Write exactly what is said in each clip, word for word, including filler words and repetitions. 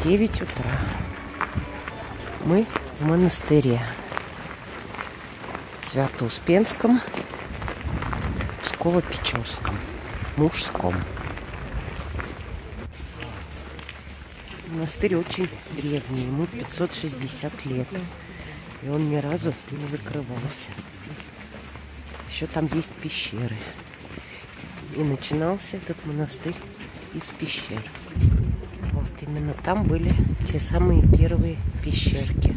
девять утра. Мы в монастыре Свято-Успенском, Псково-Печорском, мужском. Монастырь очень древний, ему пятьсот шестьдесят лет. И он ни разу не закрывался. Еще там есть пещеры. И начинался этот монастырь из пещер. Вот именно там были те самые первые пещерки.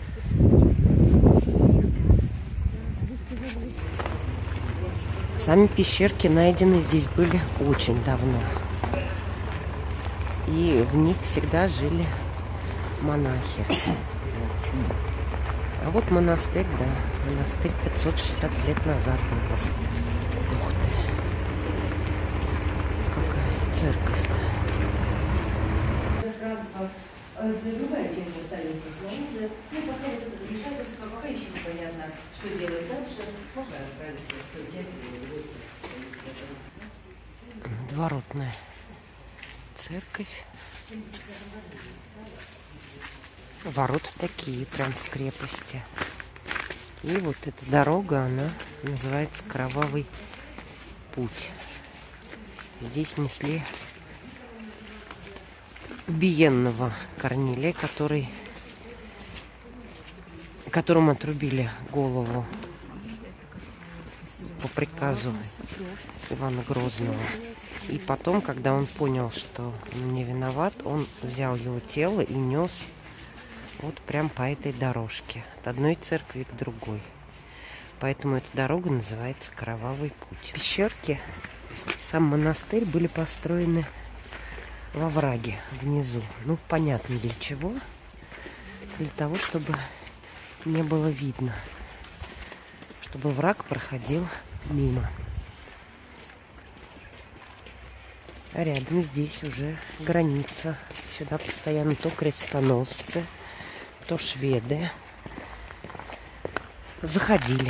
Сами пещерки найдены здесь были очень давно. И в них всегда жили монахи. А вот монастырь, да, монастырь пятьсот шестьдесят лет назад был. Ух ты, какая церковь-то. Пространство для другая часть столицы снаружи. Ну, пока вот это замешательство, пока еще непонятно, что делать дальше. Можно отправиться в свой театр. Дворотная церковь. Ворота такие, прям в крепости. И вот эта дорога, она называется Кровавый путь. Здесь несли убиенного Корнилия, который, которому отрубили голову по приказу Ивана Грозного. И потом, когда он понял, что он не виноват, он взял его тело и нес вот прям по этой дорожке, от одной церкви к другой. Поэтому эта дорога называется Кровавый путь. Пещерки, сам монастырь были построены во враге внизу. Ну, понятно для чего. Для того, чтобы не было видно. Чтобы враг проходил мимо. А рядом здесь уже граница. Сюда постоянно то крестоносцы, то шведы заходили.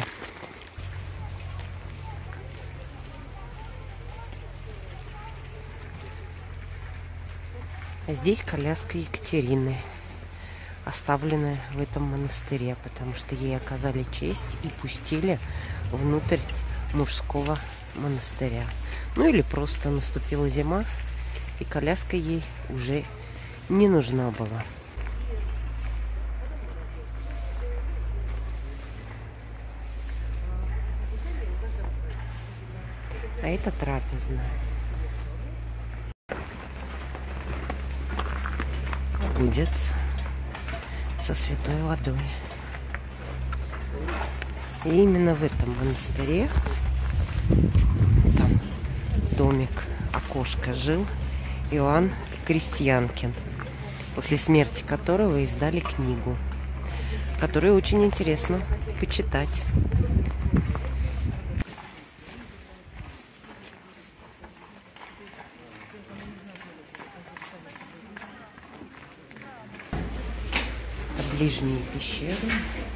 А здесь коляска Екатерины, оставленная в этом монастыре, потому что ей оказали честь и пустили внутрь мужского монастыря. Ну или просто наступила зима, и коляска ей уже не нужна была. А это трапезная. Колодец со святой водой. И именно в этом монастыре, там домик, окошко, жил Иоанн Крестьянкин, после смерти которого издали книгу, которую очень интересно почитать. Ближние пещеры.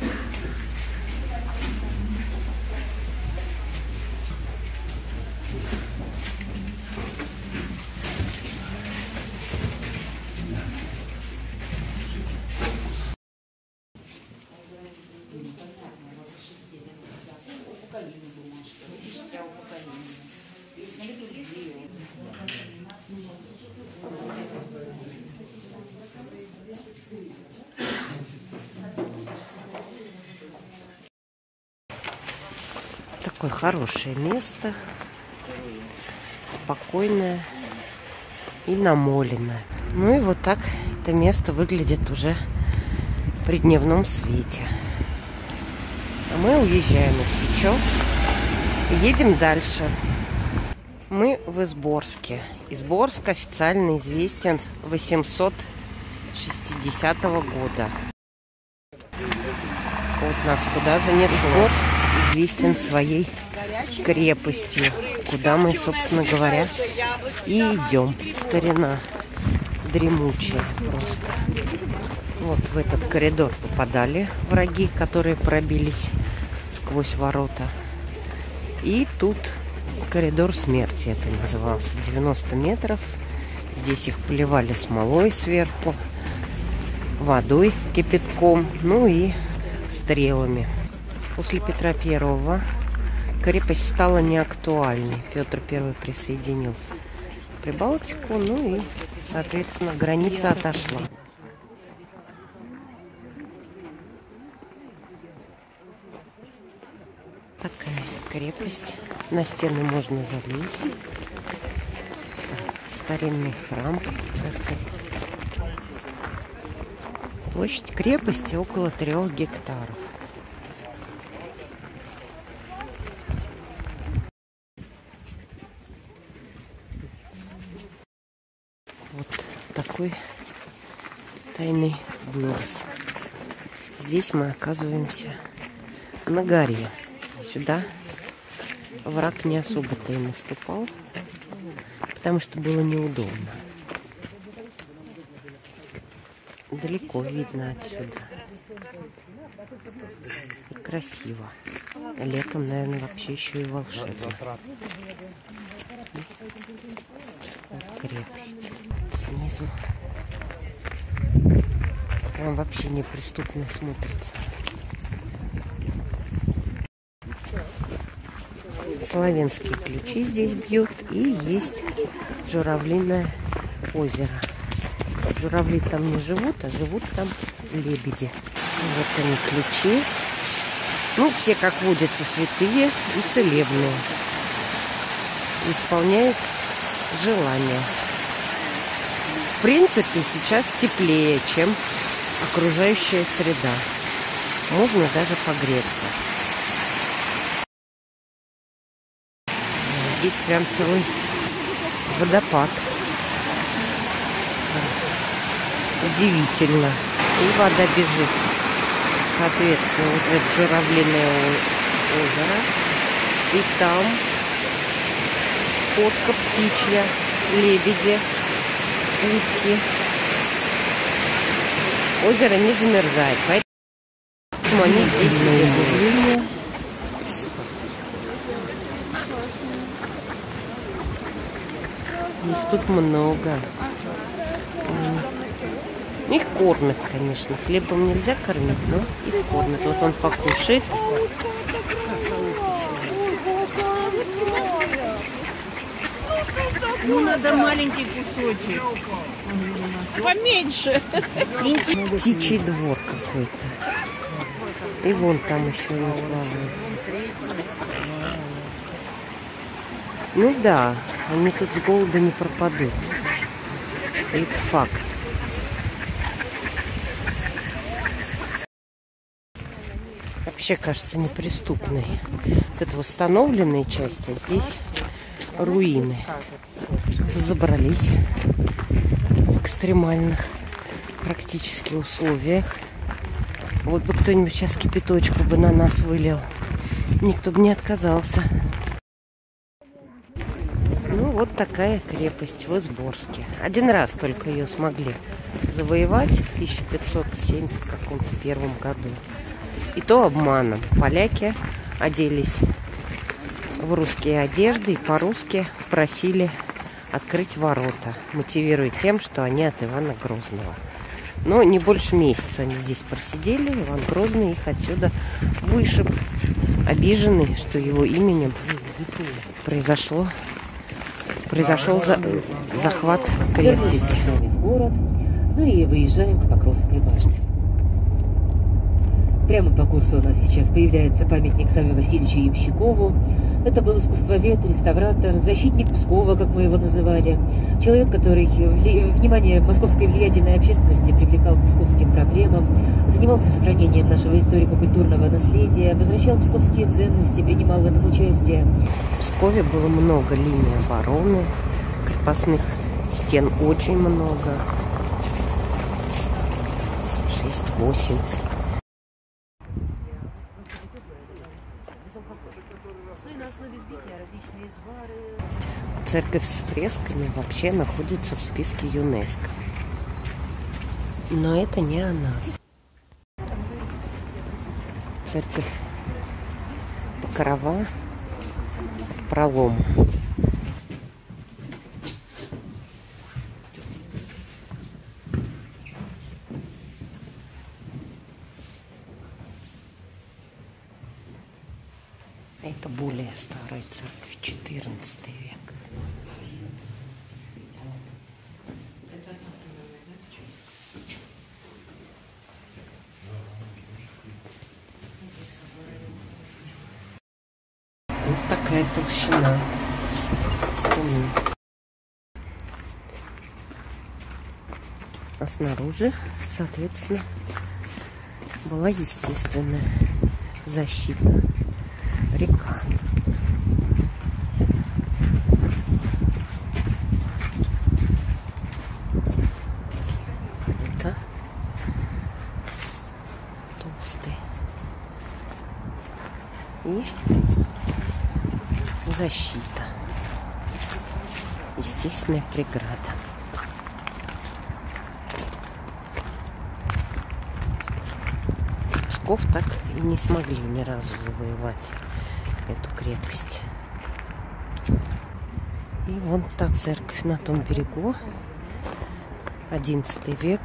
Такое хорошее место, спокойное и намоленное. Ну и вот так это место выглядит уже при дневном свете. А мы уезжаем из Печор и едем дальше. Мы в Изборске. Изборск официально известен с восемьсот шестидесятого года. Вот нас куда занесло. Изборск известен своей крепостью, куда мы, собственно говоря, и идем. Старина дремучая просто. Вот в этот коридор попадали враги, которые пробились сквозь ворота. И тут коридор смерти это назывался. девяносто метров. Здесь их поливали смолой сверху. водой, кипятком, ну и стрелами. После Петра Первого крепость стала неактуальной. Петр Первый присоединил Прибалтику, ну и, соответственно, граница отошла. Такая крепость. На стены можно залезть. Старинный храм, церковь. Площадь крепости около трех гектаров. Вот такой тайный вылаз. Здесь мы оказываемся на горе. Сюда враг не особо-то и наступал, потому что было неудобно. Далеко видно отсюда. И красиво. Летом, наверное, вообще еще и волшебно. Вот крепость. Снизу прям вообще неприступно смотрится. Славянские ключи здесь бьют. И есть Журавлиное озеро. Журавли там не живут, а живут там лебеди. Вот они ключи. Ну, все, как водятся, святые и целебные. Исполняют желания. В принципе, сейчас теплее, чем окружающая среда. Можно даже погреться. Здесь прям целый водопад. Удивительно. И вода бежит. Соответственно, вот это Журавлиное озеро. И там ходка птичья, лебеди, утки. Озеро не замерзает, поэтому они здесь живут. Тут много. Их кормят, конечно. Хлебом нельзя кормить, но их кормят. Вот он покушает. Ну, надо маленький кусочек. Поменьше. Птичий двор какой-то. И вон там еще они плавают. Ну да, они тут с голода не пропадут. Это факт. Вообще кажется неприступной. Вот это восстановленная часть, а здесь руины. Забрались в экстремальных практически условиях. Вот бы кто-нибудь сейчас кипяточку бы на нас вылил. Никто бы не отказался. Ну, вот такая крепость в Изборске. Один раз только ее смогли завоевать в тысяча пятьсот семьдесят первом году. И то обманом. Поляки оделись в русские одежды и по-русски просили открыть ворота, мотивируя тем, что они от Ивана Грозного. Но не больше месяца они здесь просидели. Иван Грозный их отсюда вышиб, обиженный, что его именем произошло, произошел за, захват крепости. В город, ну и выезжаем к Покровской башне. Прямо по курсу у нас сейчас появляется памятник Савве Васильевичу Ямщикову. Это был искусствовед, реставратор, защитник Пскова, как мы его называли. Человек, который вли... внимание московской влиятельной общественности привлекал к псковским проблемам, занимался сохранением нашего историко-культурного наследия, возвращал псковские ценности, принимал в этом участие. В Пскове было много линий обороны, крепостных стен очень много. шесть-восемь. Церковь с фресками вообще находится в списке ЮНЕСКО. Но это не она. Церковь Покрова, пролом. Это более старая церковь, четырнадцатый век. Вот такая толщина стены. А снаружи, соответственно, была естественная защита. Река. Это толстый. И защита. Естественная преграда. Псков так и не смогли ни разу завоевать эту крепость. И вон та церковь на том берегу, одиннадцатый век,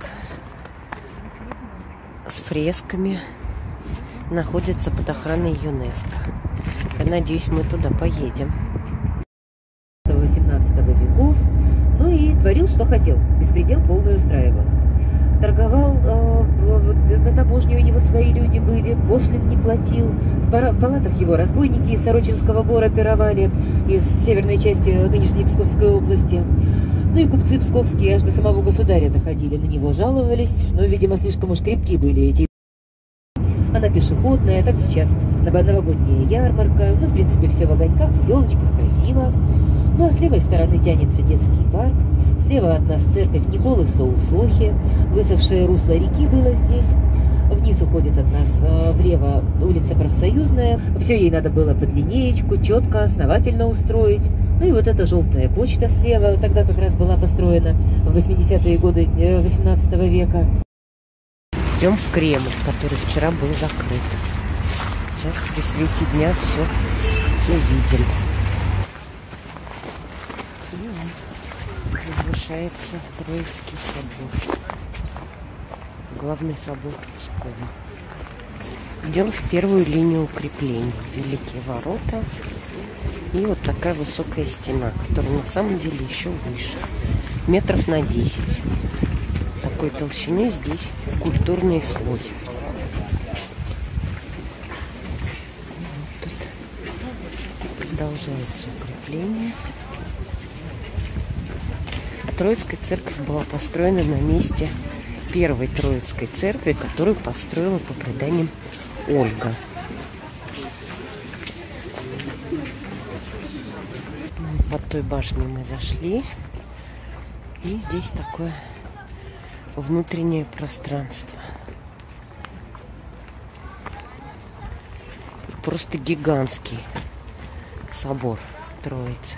с фресками, находится под охраной ЮНЕСКО. Я надеюсь, мы туда поедем. восемнадцатого веков, ну и творил, что хотел, беспредел полный устраивал. Торговал, э, на таможне у него свои люди были, пошлин не платил. В, пара, в палатах его разбойники из Сорочинского бора пировали, из северной части нынешней Псковской области. Ну и купцы псковские аж до самого государя доходили, на него жаловались, но, видимо, слишком уж крепкие были эти. Она пешеходная, там сейчас новогодняя ярмарка, ну, в принципе, все в огоньках, в елочках, красиво. Ну, а с левой стороны тянется детский парк. Слева от нас церковь Николы Соусохи. Высохшее русло реки было здесь. Вниз уходит от нас э, влево улица Профсоюзная. Все ей надо было под линеечку, четко, основательно устроить. Ну и вот эта желтая почта слева, тогда как раз была построена в восьмидесятые годы э, восемнадцатого века. Идем в Кремль, который вчера был закрыт. Сейчас при свете дня все увидим. Возвышается Троицкий собор. Главный собор Пскова. Идем в первую линию укреплений. Великие ворота. И вот такая высокая стена, которая на самом деле еще выше. Метров на десять. Такой толщины здесь культурный слой. Тут продолжается укрепление. Троицкая церковь была построена на месте первой Троицкой церкви, которую построила по преданиям Ольга. Под той башней мы зашли. И здесь такое внутреннее пространство. Просто гигантский собор Троицы.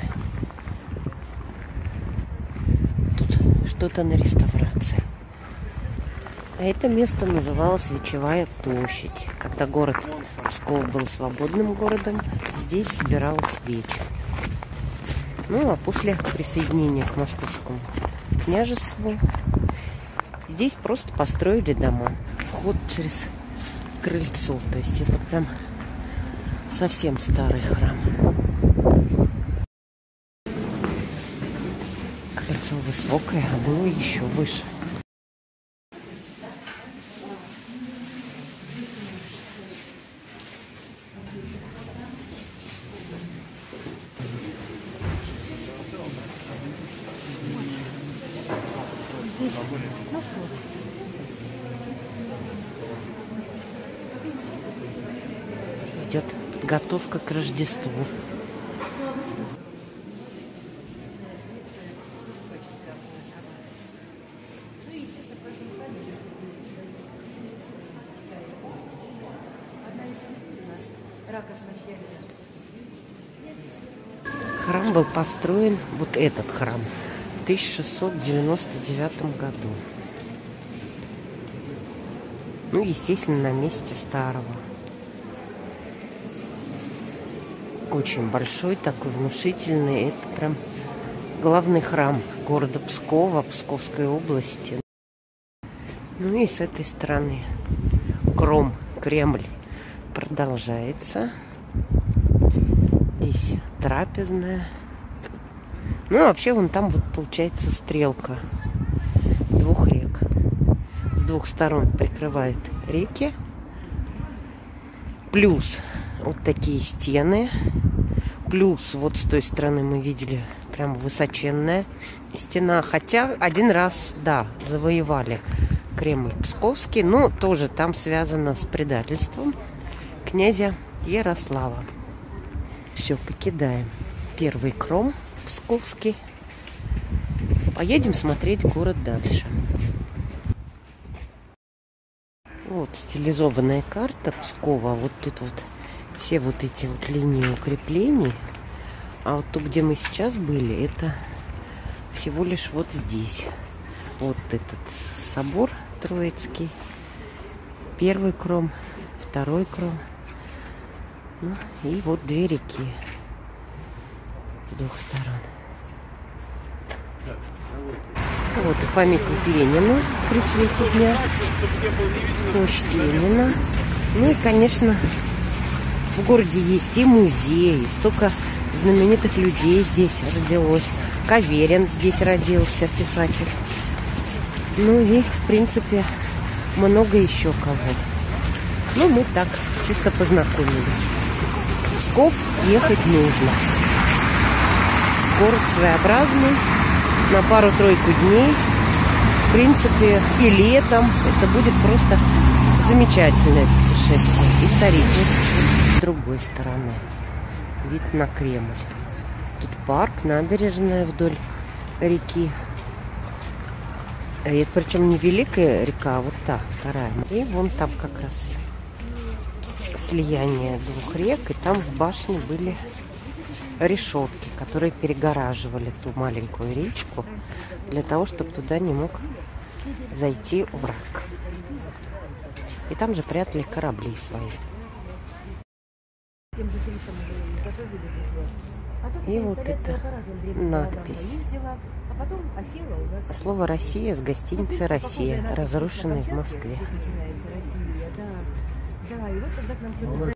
Что-то на реставрации. А это место называлось Вечевая площадь. Когда город Псков был свободным городом, здесь собиралась вече. Ну, а после присоединения к Московскому княжеству здесь просто построили дома. Вход через крыльцо. То есть это прям совсем старый храм. Крыльцо высокое, а было еще выше. Идет подготовка к Рождеству. Храм был построен, вот этот храм, в тысяча шестьсот девяносто девятом году. Ну, естественно, на месте старого. Очень большой, такой внушительный. Это прям главный храм города Пскова, Псковской области. Ну и с этой стороны Кром, Кремль продолжается. Здесь трапезная. Ну, вообще, вон там вот получается стрелка двух рек. С двух сторон прикрывает реки. Плюс вот такие стены. Плюс вот с той стороны мы видели прям высоченная стена. Хотя один раз, да, завоевали Кремль Псковский. Но тоже там связано с предательством князя Ярослава. Все, покидаем первый Кром Псковский. Поедем смотреть город дальше. Вот стилизованная карта Пскова. Вот тут вот все вот эти вот линии укреплений. А вот тут, где мы сейчас были, это всего лишь вот здесь. Вот этот собор Троицкий. Первый Кром, второй Кром. Ну, и вот две реки с двух сторон. Вот и памятник Ленину при свете дня. Площадь Ленина. Ну и, конечно, в городе есть и музей, и столько знаменитых людей здесь родилось. Каверин здесь родился, писатель. Ну и, в принципе, много еще кого. Ну, мы так чисто познакомились. В Псков ехать нужно. Город своеобразный, на пару-тройку дней. В принципе, и летом это будет просто замечательное путешествие, историческое. С другой стороны вид на Кремль. Тут парк, набережная вдоль реки. Это причем не великая река, а вот та, вторая. И вон там как раз слияние двух рек, и там в башне были решетки, которые перегораживали ту маленькую речку для того, чтобы туда не мог зайти враг. И там же прятали корабли свои. И вот это надпись. Слово «Россия» с гостиницы «Россия», разрушенной в Москве.